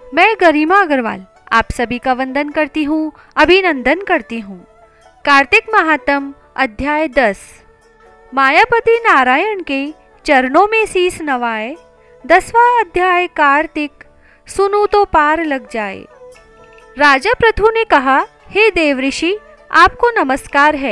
मैं गरिमा अग्रवाल आप सभी का वंदन करती हूँ, अभिनंदन करती हूँ। कार्तिक महात्म अध्याय 10। मायापति नारायण के चरणों में शीस नवाए। 10वां अध्याय कार्तिक, सुनूं तो पार लग जाए। राजा पृथु ने कहा, हे देवऋषि, आपको नमस्कार है।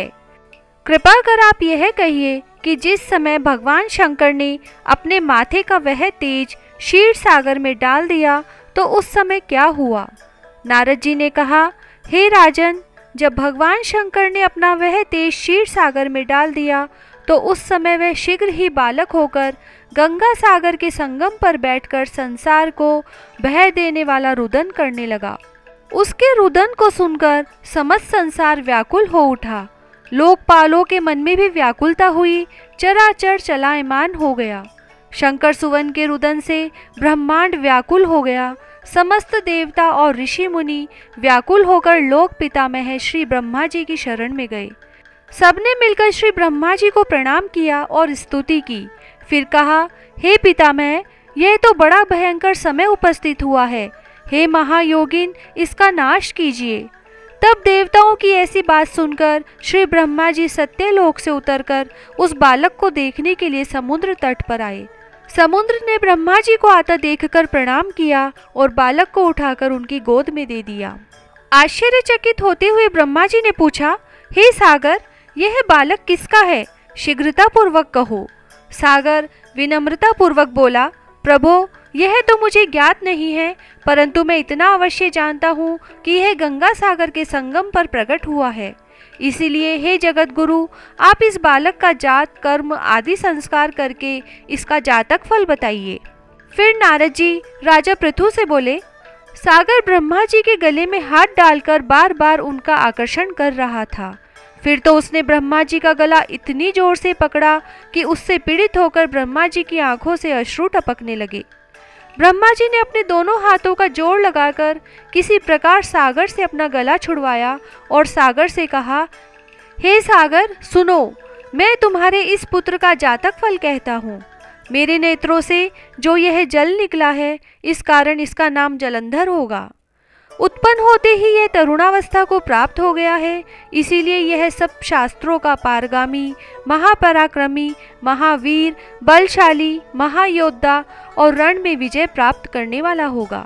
कृपा कर आप यह कहिए कि जिस समय भगवान शंकर ने अपने माथे का वह तेज क्षीर सागर में डाल दिया तो उस समय क्या हुआ। नारद जी ने कहा, हे राजन, जब भगवान शंकर ने अपना वह तेज क्षीर सागर में डाल दिया तो उस समय वह शीघ्र ही बालक होकर गंगा सागर के संगम पर बैठकर संसार को बह देने वाला रुदन करने लगा। उसके रुदन को सुनकर समस्त संसार व्याकुल हो उठा। लोकपालों के मन में भी व्याकुलता हुई, चराचर चलायमान हो गया। शंकर सुवन के रुदन से ब्रह्मांड व्याकुल हो गया। समस्त देवता और ऋषि मुनि व्याकुल होकर लोक पितामह श्री ब्रह्मा जी की शरण में गए। सबने मिलकर श्री ब्रह्मा जी को प्रणाम किया और स्तुति की। फिर कहा, हे पितामह, यह तो बड़ा भयंकर समय उपस्थित हुआ है। हे महायोगिन, इसका नाश कीजिए। तब देवताओं की ऐसी बात सुनकर श्री ब्रह्मा जी सत्यलोक से उतरकर उस बालक को देखने के लिए समुद्र तट पर आए। समुद्र ने ब्रह्मा जी को आता देखकर प्रणाम किया और बालक को उठाकर उनकी गोद में दे दिया। आश्चर्यचकित होते हुए ब्रह्मा जी ने पूछा, हे सागर, यह बालक किसका है? शीघ्रता पूर्वक कहो। सागर विनम्रता पूर्वक बोला, प्रभो, यह तो मुझे ज्ञात नहीं है, परंतु मैं इतना अवश्य जानता हूँ कि यह गंगा सागर के संगम पर प्रकट हुआ है। इसीलिए हे जगत गुरु, आप इस बालक का जात कर्म आदि संस्कार करके इसका जातक फल बताइए। फिर नारद जी राजा पृथु से बोले, सागर ब्रह्मा जी के गले में हाथ डालकर बार बार उनका आकर्षण कर रहा था। फिर तो उसने ब्रह्मा जी का गला इतनी जोर से पकड़ा कि उससे पीड़ित होकर ब्रह्मा जी की आंखों से अश्रु टपकने लगे। ब्रह्मा जी ने अपने दोनों हाथों का जोर लगाकर किसी प्रकार सागर से अपना गला छुड़वाया और सागर से कहा, हे सागर, सुनो, मैं तुम्हारे इस पुत्र का जातक फल कहता हूँ। मेरे नेत्रों से जो यह जल निकला है, इस कारण इसका नाम जलंधर होगा। उत्पन्न होते ही यह तरुणावस्था को प्राप्त हो गया है, इसीलिए यह सब शास्त्रों का पारगामी, महापराक्रमी, महावीर, बलशाली, महायोद्धा और रण में विजय प्राप्त करने वाला होगा।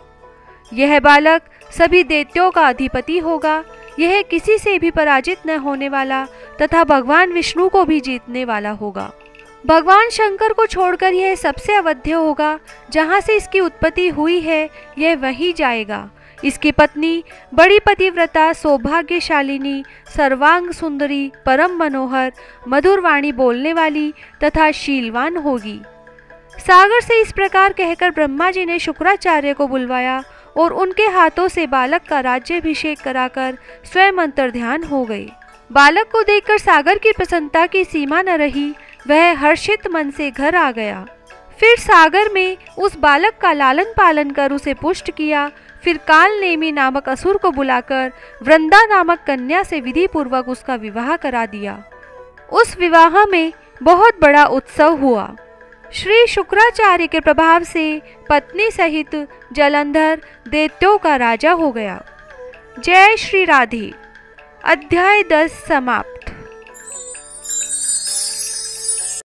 यह बालक सभी दैत्यों का अधिपति होगा। यह किसी से भी पराजित न होने वाला तथा भगवान विष्णु को भी जीतने वाला होगा। भगवान शंकर को छोड़कर यह सबसे अवध्य होगा। जहाँ से इसकी उत्पत्ति हुई है, यह वहीं जाएगा। इसकी पत्नी बड़ी पतिव्रता, सौभाग्यशालिनी, सर्वांग सुंदरी, परम मनोहर, मधुर वाणी बोलने वाली तथा शीलवान होगी। सागर से इस प्रकार कहकर ब्रह्मा जी ने शुक्राचार्य को बुलवाया और उनके हाथों से बालक का राज्याभिषेक कराकर स्वयं अंतर्ध्यान हो गए। बालक को देखकर सागर की प्रसन्नता की सीमा न रही। वह हर्षित मन से घर आ गया। फिर सागर में उस बालक का लालन पालन कर उसे पुष्ट किया। फिर कालनेमी नामक असुर को बुलाकर वृंदा नामक कन्या से विधि पूर्वक उसका विवाह करा दिया। उस विवाह में बहुत बड़ा उत्सव हुआ। श्री शुक्राचार्य के प्रभाव से पत्नी सहित जलंधर दैत्यों का राजा हो गया। जय श्री राधे। अध्याय 10 समाप्त।